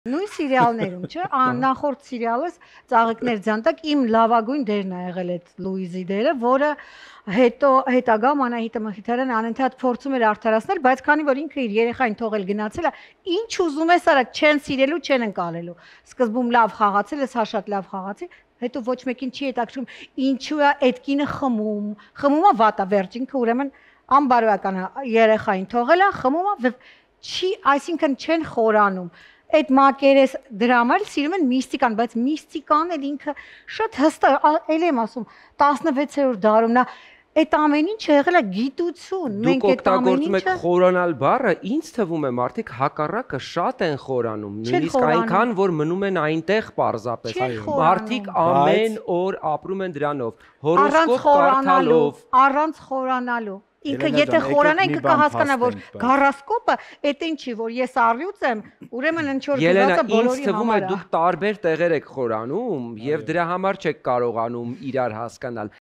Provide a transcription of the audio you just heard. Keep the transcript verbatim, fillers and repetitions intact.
Նույն սիրիալներում, չէ՞, նախորդ սիրիալս Ծաղիկներ ձանտակ իմ լավագույն դերն է եղել այդ Լուիզի դերը, որը հետո հետագա Անահիտը Մխիթարյանը անընդհատ փորձում էր արդարացնել, բայց քանի որ ինքը իր երեխային թողել գնացել է, ինչ ուզում ես արա, չեն սիրելու, չեն ընկալելու։ Սկզբում լավ խաղացել ես, հա շատ լավ խաղացի, հետո ոչ մեկին չի հետաքրքրում, ինչու է այդ կինը խմում, խմումը վատ է վերջ, ինքը ուրեմն անբարոյական երեխային թողել է, խմում է, չի, այսինքն չեն խորանում։ Այդ մակերես դրա համար սիրում են միստիկան, բայց միստիկան էլ ինքը շատ հստակ, էլ եմ ասում, տասնվեցերորդ դարում նա այդ ամեն ինչը եղել է գիտություն։ Մենք այդ ամեն ինչը եք խորանալ բառը, ինձ թվում է մարդիկ հակառակը շատ են խորանում, նույնիսկ այնքան, որ մնում են այնտեղ պարզապես։ Մարդիկ ամեն օր ապրում են դրանով, հորոսկոպ կարդալով, առանց խորանալու։ Ինքը եթե խորանա, ինքը կհասկանա, որ գարասկոպը այդ ինչի, որ ես առյուծ եմ, ուրեմն ինչ որ գծը բոլորի համար է։ Ինձ թվում է դուք տարբեր տեղեր եք խորանում եւ դրա համար չեք կարողանում իրար հասկանալ։